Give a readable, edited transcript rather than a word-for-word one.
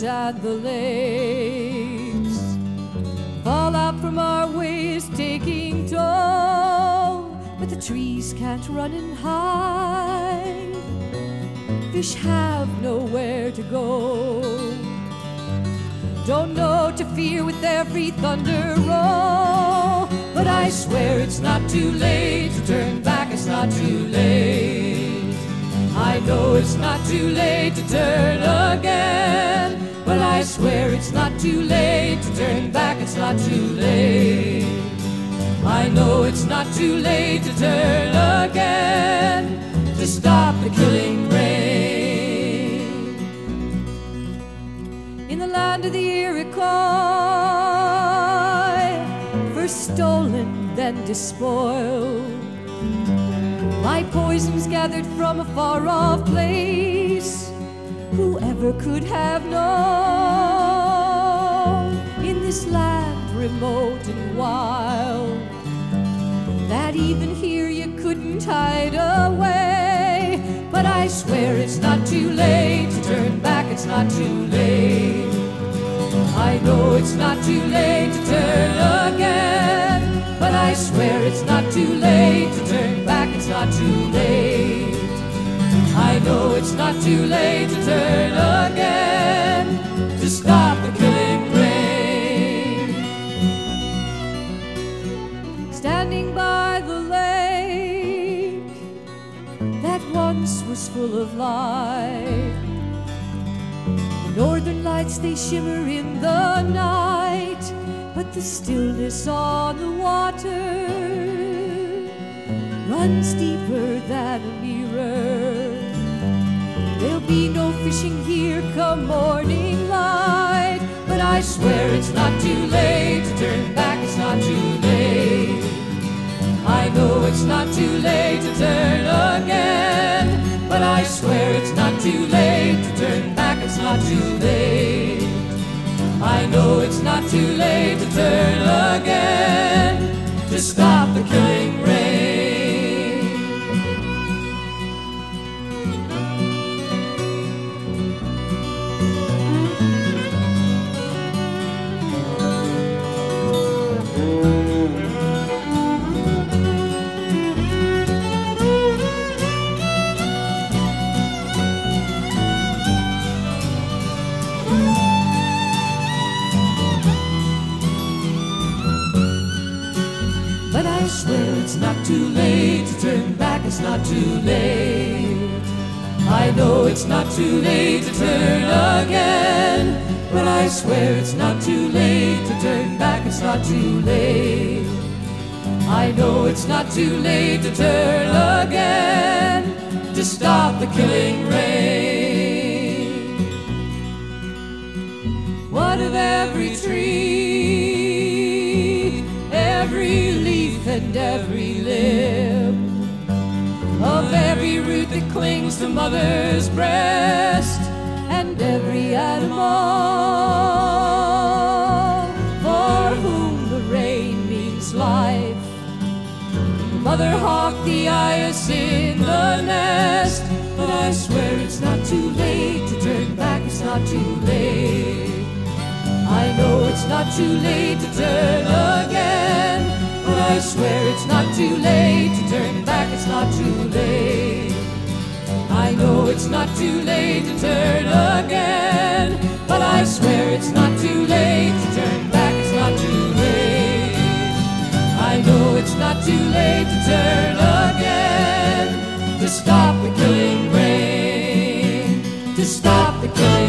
rivers and the lakes. Fallout from our ways taking toll, but the trees can't run and hide. Fish have nowhere to go. Don't know what to fear with every thunder roll, but I swear it's not too late to turn back. It's not too late. I know it's not too late to turn again, but I swear it's not too late to turn back. It's not too late. I know it's not too late to turn again, to stop the killing rain. In the land of the Iroquois, first stolen, then despoiled, my poison's gathered from a far-off place. Whoever could have known, in this land remote and wild, that even here you couldn't hide away. But I swear it's not too late to turn back. It's not too late. I know it's not too late to turn again, but I swear it's not too late to turn back. It's not too late. I know it's not too late to turn again, to stop the killing rain. Standing by the lake that once was full of life, the northern lights, they shimmer in the night, but the stillness on the water runs deeper than a mirror. There'll be no fishing here come morning light, but I swear it's not too late to turn back. It's not too late. I know it's not too late to turn again, but I swear it's not too late to turn back. It's not too late. I know it's not too late to turn again, to stop the killing rain. But I swear it's not too late to turn back. It's not too late. I know it's not too late to turn again, but I swear it's not too late to turn back. It's not too late. I know it's not too late to turn again, to stop the killing rain. What of every tree, every leaf and every limb, of every root that clings to mother's breast, and every animal for whom the rain means life? Mother hawk, the eyes in the nest, but I swear it's not too late to turn back. It's not too late. I know it's not too late to turn again, but I swear it's not too late to turn back. It's not too late. I know it's not too late to turn again, but I swear it's not too late to turn back. It's not too late. I know it's not too late to turn again, to stop the killing rain, to stop the killing rain.